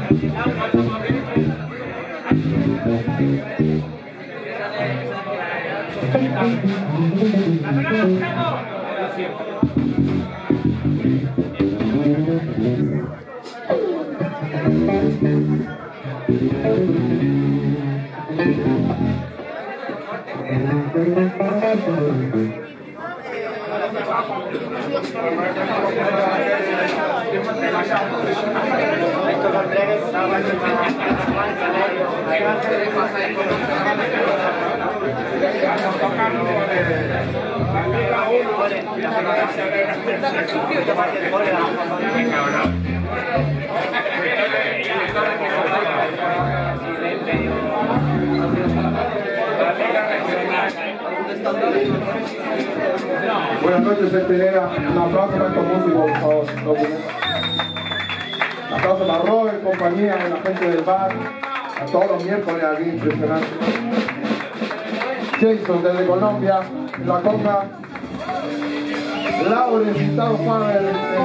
Buenas noches, Centinela. Un aplauso para estos músicos, por favor. Un aplauso para Robert, compañía, a la gente del bar, a todos los miércoles aquí, impresionante. Jason desde Colombia, la conga. Laura, invitado Faber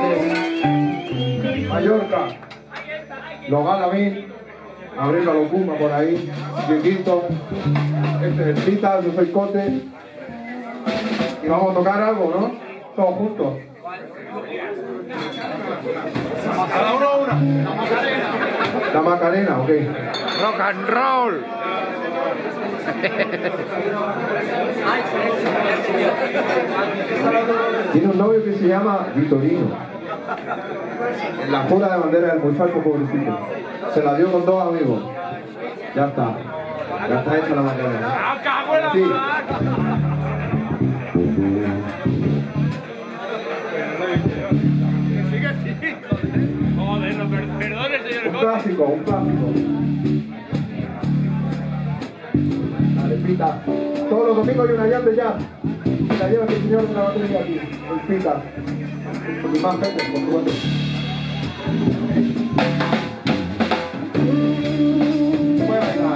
desde Mallorca. Logan Lavín, Abril Locuma por ahí, Dieguito. Este es el Pita, yo soy Cote. Y vamos a tocar algo, ¿no? Todos juntos. Cada uno una. La Macarena, ok. Rock and roll. Tiene un novio que se llama Vitorino. En la jura de bandera del muchacho pobrecito. Se la dio con dos amigos. Ya está. Ya está hecha la Macarena. Sí. Un clásico, un clásico. Dale, Pita. Todos los domingos hay una jam de jazz. La lleva el señor de la batería aquí, el Pita. Y más gente, por supuesto. Puede bailar,